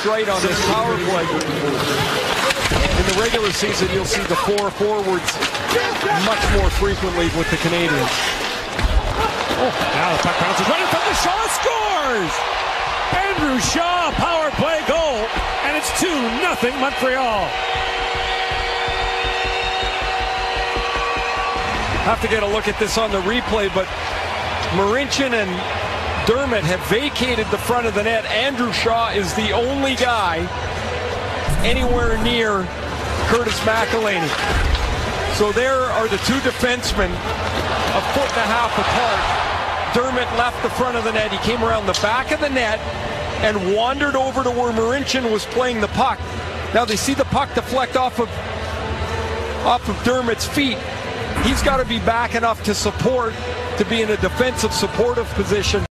right on this power play. In the regular season, you'll see the 4 forwards much more frequently with the Canadians. Oh, now the puck bounces right in front of Shaw, scores! Andrew Shaw, power play goal, and it's 2-0 Montreal. Have to get a look at this on the replay, but Marincin and Dermott have vacated the front of the net. Andrew Shaw is the only guy anywhere near Curtis McElhinney. So there are the two defensemen a foot and a half apart. Dermott left the front of the net. He came around the back of the net and wandered over to where Marincin was playing the puck. Now they see the puck deflect off of Dermott's feet. He's got to be back enough to support, to be in a defensive supportive position.